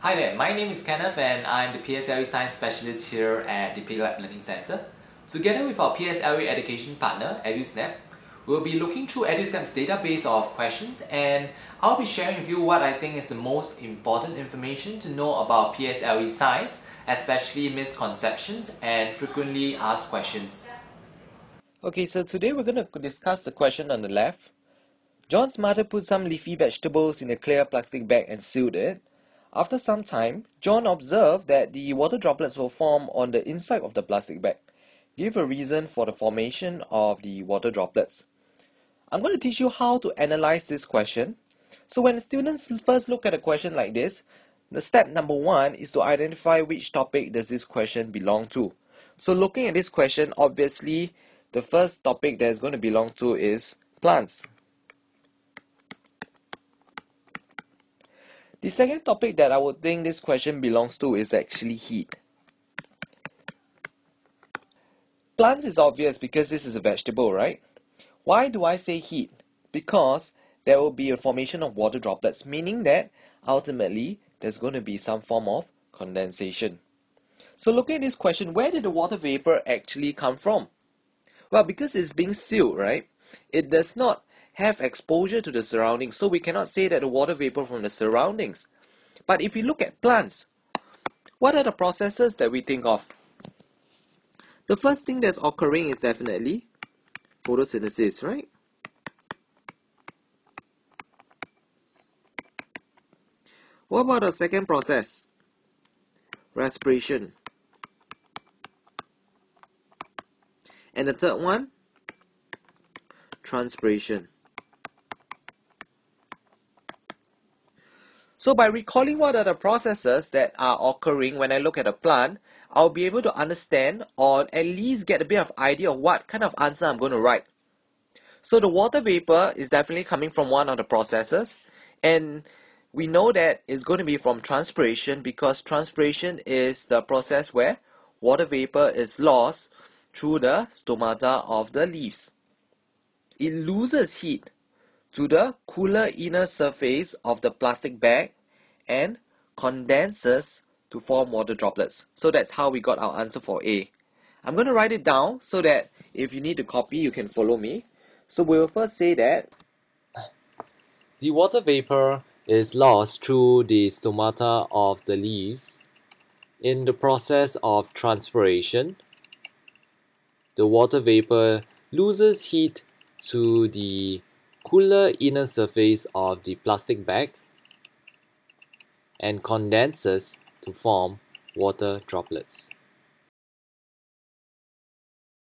Hi there, my name is Kenneth and I'm the PSLE Science Specialist here at the Pique Lab Learning Center. Together with our PSLE education partner, EduSnap, we'll be looking through EduSnap's database of questions and I'll be sharing with you what I think is the most important information to know about PSLE science, especially misconceptions and frequently asked questions. Okay, so today we're going to discuss the question on the left. John's mother put some leafy vegetables in a clear plastic bag and sealed it. After some time, John observed that the water droplets will form on the inside of the plastic bag. Give a reason for the formation of the water droplets. I'm going to teach you how to analyze this question. So when students first look at a question like this, the step number 1 is to identify which topic does this question belong to. So looking at this question, obviously the first topic that is going to belong to is plants. The second topic that I would think this question belongs to is actually heat. Plants is obvious because this is a vegetable, right? Why do I say heat? Because there will be a formation of water droplets, meaning that ultimately there's going to be some form of condensation. So looking at this question, where did the water vapor actually come from? Well, because it's being sealed, right? It does not have exposure to the surroundings, so we cannot say that the water vapor from the surroundings. But if you look at plants, what are the processes that we think of? The first thing that's occurring is definitely photosynthesis, right? What about the second process? Respiration. And the third one? Transpiration. So by recalling what are the processes that are occurring when I look at a plant, I'll be able to understand or at least get a bit of idea of what kind of answer I'm going to write. So the water vapor is definitely coming from one of the processes, and we know that it's going to be from transpiration because transpiration is the process where water vapor is lost through the stomata of the leaves. It loses heat to the cooler inner surface of the plastic bag and condenses to form water droplets. So that's how we got our answer for A. I'm going to write it down so that if you need to copy, you can follow me. So we'll first say that The water vapor is lost through the stomata of the leaves. In the process of transpiration, the water vapor loses heat to the cooler inner surface of the plastic bag and condenses to form water droplets.